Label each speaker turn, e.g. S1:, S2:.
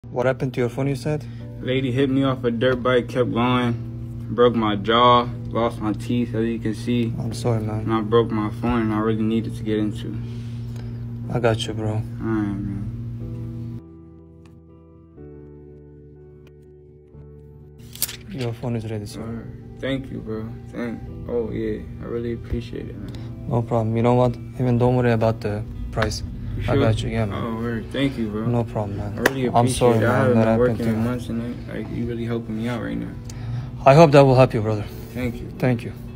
S1: What happened to your phone, you said?
S2: Lady hit me off a dirt bike, kept going, broke my jaw, lost my teeth, as you can see.
S1: I'm sorry, man.
S2: And I broke my phone, and I really needed to get into.
S1: I got you, bro.
S2: Alright, man.
S1: Your phone is ready, sir.
S2: Alright. Thank you, bro. Oh, yeah. I really appreciate it, man.
S1: No problem. You know what? Even don't worry about the price.
S2: You
S1: I
S2: sure?
S1: got you, yeah, man.
S2: Oh, word. Thank you, bro.
S1: No problem, man.
S2: I really appreciate
S1: I'm sorry,
S2: it. I
S1: man,
S2: haven't
S1: that
S2: been
S1: happened
S2: working
S1: to
S2: in
S1: you.
S2: months, and you really helping me out right now.
S1: I hope that will help you, brother.
S2: Thank you.
S1: Thank you.